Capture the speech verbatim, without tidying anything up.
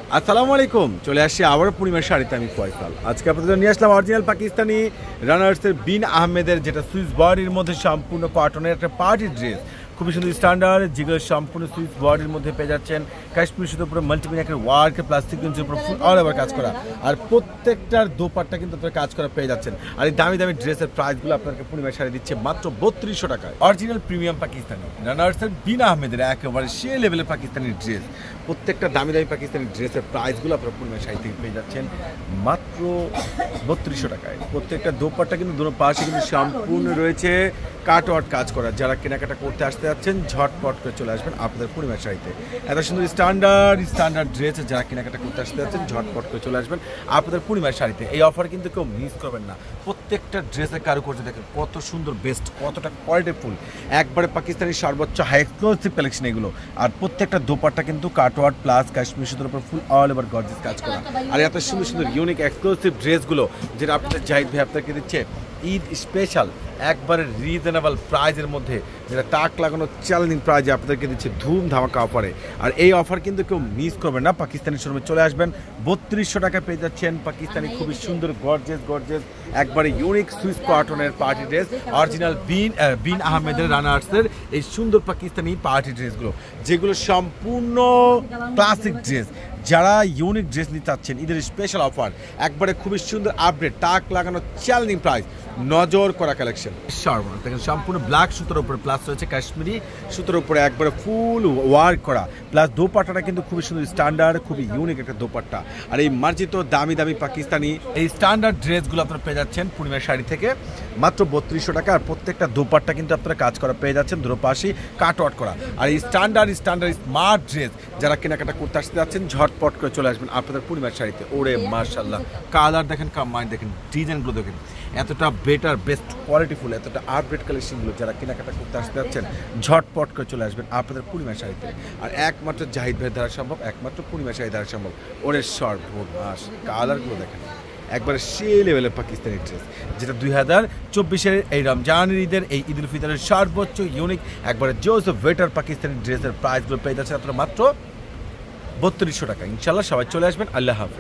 আসসালামু আলাইকুম, চলে আসছি আবার পূর্ণিমার শাড়িতে। আমি ফয়সাল। আজকে আপনাদের নিয়ে আসলাম অরিজিনাল পাকিস্তানি রানার্সের বিন আহমেদের, যেটা সুইস বডির মধ্যে সম্পূর্ণ কটনের একটা পার্টি ড্রেস। খুবই সুন্দর স্ট্যান্ডার্ড, যেগুলো সম্পূর্ণ সুইস বডির মধ্যে পেয়ে যাচ্ছেন। কাশ্মীর শুধু পুরো মাল্টিমিন একটা ওয়ার্ক, প্লাস্টিক জিনিসের উপর ফুল অল ওভার কাজ করা, আর প্রত্যেকটার দোপাট্টা কিন্তু আপনারা কাজ করা পেয়ে যাচ্ছেন। আর এই দামি দামি ড্রেসের প্রাইসগুলো আপনাকে পূর্ণিমার শাড়ি দিচ্ছে মাত্র বত্রিশশো টাকায়। অরিজিনাল প্রিমিয়াম পাকিস্তানি রানার্সের বিন আহমেদের একেবারে সে লেভেলের পাকিস্তানি ড্রেস। প্রত্যেকটা দামি দামি পাকিস্তানি ড্রেসের প্রাইসগুলো আপনারা পূর্ণিমার শাড়ি থেকে পেয়ে যাচ্ছেন মাত্র বত্রিশশো টাকায়। প্রত্যেকটা দোপাট্টা কিন্তু দুটো পাশে কিন্তু সম্পূর্ণ রয়েছে কাটওয়ার্ক কাজ করা। যারা কেনাকাটা করতে আসতে যাচ্ছেন ঝটপট করে চলে আসবেন আপনাদের পূর্ণিমার শাড়িতে। এত সুন্দর স্ট্যান্ডার্ড স্ট্যান্ডার্ড ড্রেস যারা কেনাকাটা করতে আসতে যাচ্ছেন ঝটপট করে চলে আসবেন আপনাদের পূর্ণিমার শাড়িতে। এই অফার কিন্তু কেউ মিস করবেন না। প্রত্যেকটা ড্রেসের কারুকার্য দেখেন কত সুন্দর, বেস্ট, কতটা কোয়ালিটিফুল, একবারে পাকিস্তানি সর্বোচ্চ হাই এক্সক্লুসিভ কালেকশন এগুলো। আর প্রত্যেকটা দোপাট্টা কিন্তু কাটওয়ার্ক প্লাস কাশ্মীর সুতোর উপর ফুল অল ওভার গর্জিয়াস কাজ করা। আর এত সুন্দর সুন্দর ইউনিক এক্সক্লুসিভ ড্রেসগুলো যেটা আপনাদের জাহিদ ভাই আপনাকে দিচ্ছে ঈদ স্পেশাল একবারে রিজনেবল প্রাইজের মধ্যে, যেটা তাক লাগানো চ্যালেঞ্জিং প্রাইজে আপনাদেরকে দিচ্ছে ধুম ধামাকা অফারে। আর এই অফার কিন্তু কেউ মিস করবেন না। পাকিস্তানি শোরুমে চলে আসবেন, বত্রিশশো টাকা পেয়ে যাচ্ছেন পাকিস্তানি খুবই সুন্দর গর্জেস গর্জেস একবারে ইউনিক সুইস কটনের party dress. Original Bin Bin আহমেদের রানার্সের এই সুন্দর পাকিস্তানি পার্টি ড্রেসগুলো, যেগুলো সম্পূর্ণ ক্লাসিক ড্রেস। যারা ইউনিক ড্রেস নিতে চাচ্ছেন ঈদের স্পেশাল অফার, একবারে খুবই সুন্দর আপডেট, টাক লাগানো চ্যালেঞ্জিং প্রাইস, নজর করা কালেকশন। সর্বনা দেখেন সম্পূর্ণ ব্ল্যাক সুতোর উপরে প্লাস রয়েছে কাশ্মীরি সুতোর উপরে একবারে ফুল ওয়ার্ক করা, প্লাস দোপাট্টাটা কিন্তু খুবই সুন্দর স্ট্যান্ডার্ড, খুবই ইউনিক একটা দোপাট্টা। আর এই মার্জিত দামি দামি পাকিস্তানি এই স্ট্যান্ডার্ড ড্রেসগুলো আপনারা পেয়ে যাচ্ছেন পূর্ণিমার শাড়ি থেকে মাত্র বত্রিশশো টাকা। আর প্রত্যেকটা দোপাট্টা কিন্তু আপনারা কাজ করা পেয়ে যাচ্ছেন, দুটো পাশে কাটওয়ার্ক করা। আর এই স্ট্যান্ডার্ড স্ট্যান্ডার্ড স্মার্ট ড্রেস যারা কেনাকাটা করতে আসতে যাচ্ছেন ঝটপট করে চলে আসবেন আপনাদের পূর্ণিমার শাড়িতে। ওরে মাশাআল্লাহ, কালার দেখেন, কামাইন দেখেন, ডিজাইনগুলো দেখেন, এতটা বেটার বেস্ট কোয়ালিটিফুল, এতটা আপডেট কালেকশনগুলো যারা কেনাকাটা করতে আসতে যাচ্ছেন ঝটপট করে চলে আসবেন আপনাদের পূর্ণিমার শাড়িতে। আর একমাত্র জাহিদ ভাইয়ের দ্বারা সম্ভব, একমাত্র পূর্ণিমার শাড়ি দ্বারা সম্ভব। ওরে সর্বনাশ, কালারগুলো দেখেন একবারে সে লেভেলের পাকিস্তানি ড্রেস, যেটা দুই হাজার চব্বিশের এই রমজানের ঈদের এই ঈদ উল ফিতরের সর্বোচ্চ ইউনিক একবারে জোস বেটার পাকিস্তানি ড্রেসের প্রাইসগুলো পেয়ে যাচ্ছে আপনারা মাত্র বত্রিশশো টাকা। ইনশাল্লাহ সবাই চলে আসবেন। আল্লাহ হাফেজ।